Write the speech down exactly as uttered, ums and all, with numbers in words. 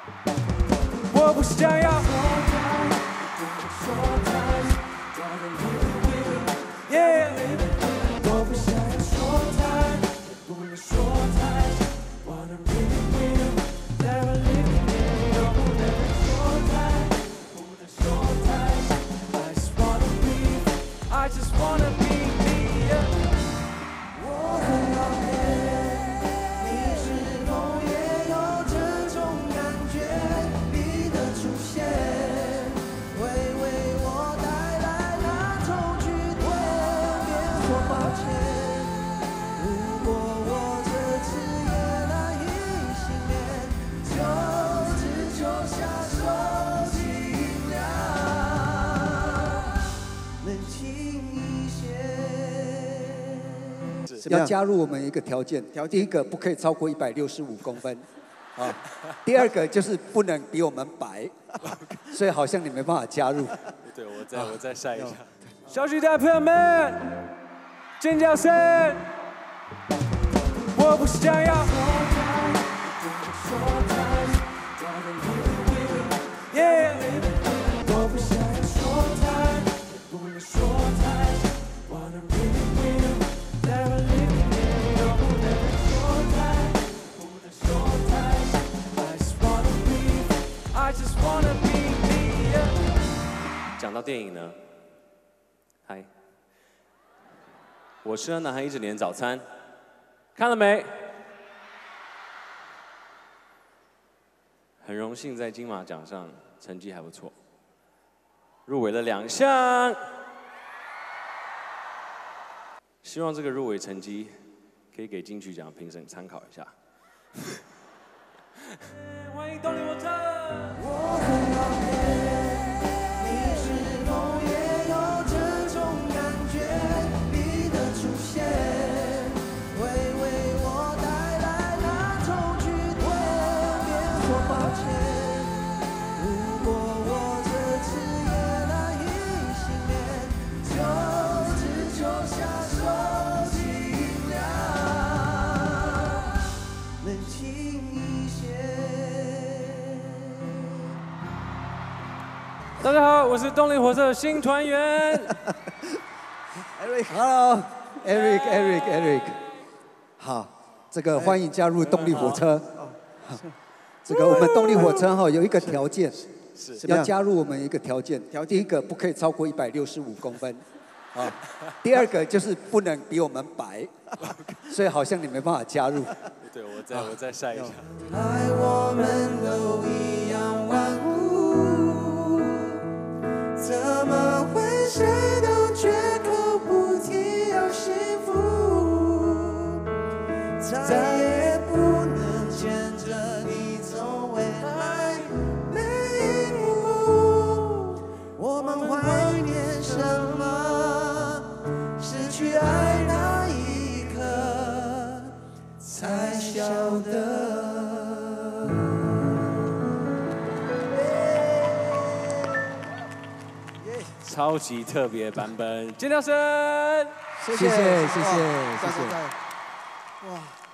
我不想要。Yeah， 我不想要说太，不能说太。Wanna really feel, never leave me. 不能说太，不能说太。I just wanna be, I just wanna be me. 我很好骗，你是否也有这种感觉？你的出现会为我带来那种剧痛，别说抱歉。如果我这次也难以幸免，就只求下手尽量冷静一些。 要加入我们一个条件，第一个不可以超过一百六十五公分，啊，第二个就是不能比我们白，所以好像你没办法加入。 对，我再我再晒一下。 小巨蛋朋友们，尖叫声！我不想要。Yeah， 我不想要说太，不能说太。Wanna really feel, never leave me. 不能说太，不能说太。I just wanna be, I just wanna be me. 讲到电影呢，嗨，我吃了男孩一整年早餐，看了没？很荣幸在金马奖上成绩还不错，入围了两项。希望这个入围成绩可以给金曲奖评审参考一下。 欢迎动力火车。我很好骗，你是否也有这种感觉？你的出现会为我带来那种剧痛，别说抱歉。如果我这次也难以幸免，就只求下手尽量冷静一些。大家好，我是动力火车的新团员。 Eric，Hello，Eric，Eric，Eric， 好，这个欢迎加入动力火车。这个我们动力火车哈有一个条件，要加入我们一个条件，第一个不可以超过一百六十五公分，啊，第二个就是不能比我们白，所以好像你没办法加入。 对，我再我再晒一下。 爱我们都一样万物，怎么会谁都绝口不提要幸福？再也不能牵着你走未来每一步。我们怀念什么？失去爱那一刻才晓得。 超级特别版本，尖叫声！ 谢谢谢谢谢谢。哇。